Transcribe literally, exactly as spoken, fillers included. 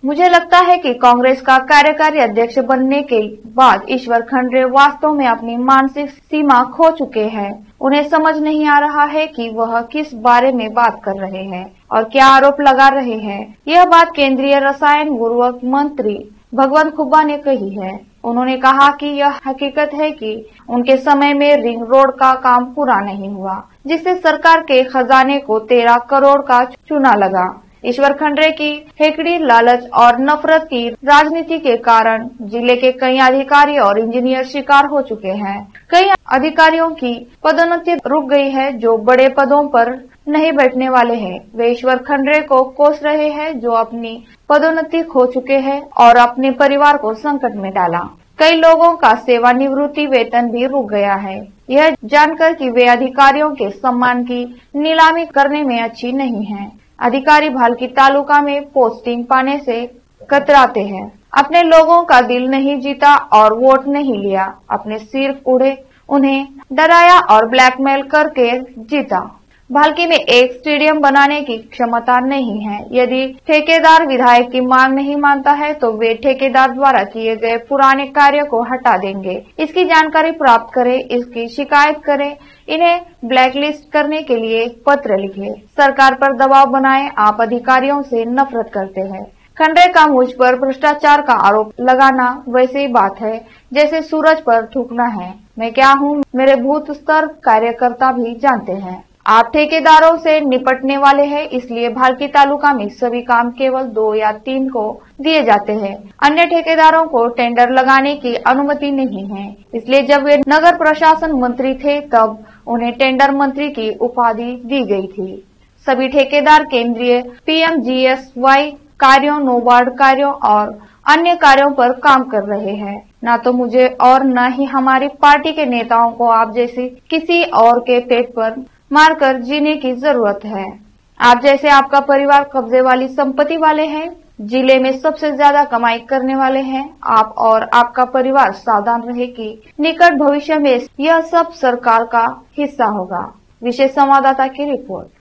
मुझे लगता है कि कांग्रेस का कार्यकारी अध्यक्ष बनने के बाद ईश्वर खंडरे वास्तव में अपनी मानसिक सीमा खो चुके हैं। उन्हें समझ नहीं आ रहा है कि वह किस बारे में बात कर रहे हैं और क्या आरोप लगा रहे हैं। यह बात केंद्रीय रसायन उर्वरक मंत्री भगवंत खुब्बा ने कही है। उन्होंने कहा कि यह हकीकत है कि उनके समय में रिंग रोड का काम पूरा नहीं हुआ, जिससे सरकार के खजाने को तेरह करोड़ का चूना लगा। ईश्वर खंडरे की हेकड़ी, लालच और नफरत की राजनीति के कारण जिले के कई अधिकारी और इंजीनियर शिकार हो चुके हैं। कई अधिकारियों की पदोन्नति रुक गई है जो बड़े पदों पर नहीं बैठने वाले हैं। वे ईश्वर खंडरे को कोस रहे हैं जो अपनी पदोन्नति खो चुके हैं और अपने परिवार को संकट में डाला। कई लोगों का सेवानिवृत्ति वेतन भी रुक गया है। यह जानकर कि वे अधिकारियों के सम्मान की नीलामी करने में अच्छी नहीं है। अधिकारी भालकी तालुका में पोस्टिंग पाने से कतराते हैं। अपने लोगों का दिल नहीं जीता और वोट नहीं लिया, अपने सिर उड़े उन्हें डराया और ब्लैकमेल करके जीता। भालकी में एक स्टेडियम बनाने की क्षमता नहीं है। यदि ठेकेदार विधायक की मांग नहीं मानता है तो वे ठेकेदार द्वारा किए गए पुराने कार्य को हटा देंगे। इसकी जानकारी प्राप्त करें, इसकी शिकायत करें, इन्हें ब्लैकलिस्ट करने के लिए पत्र लिखे, सरकार पर दबाव बनाएं। आप अधिकारियों से नफरत करते हैं। खंडरे का मुझ पर भ्रष्टाचार का आरोप लगाना वैसे ही बात है जैसे सूरज पर थूकना है। मैं क्या हूँ मेरे बूथ स्तर कार्यकर्ता भी जानते हैं। आप ठेकेदारों से निपटने वाले हैं, इसलिए भालकी तालुका में सभी काम केवल दो या तीन को दिए जाते हैं। अन्य ठेकेदारों को टेंडर लगाने की अनुमति नहीं है। इसलिए जब वे नगर प्रशासन मंत्री थे तब उन्हें टेंडर मंत्री की उपाधि दी गई थी। सभी ठेकेदार केंद्रीय पीएमजीएसवाई कार्यों, नोबार्ड कार्यों और अन्य कार्यों पर काम कर रहे हैं। न तो मुझे और न ही हमारी पार्टी के नेताओं को आप जैसी किसी और के पेट पर मारकर जीने की जरूरत है। आप जैसे आपका परिवार कब्जे वाली संपत्ति वाले हैं, जिले में सबसे ज्यादा कमाई करने वाले हैं। आप और आपका परिवार सावधान रहे कि निकट भविष्य में यह सब सरकार का हिस्सा होगा। विशेष संवाददाता की रिपोर्ट।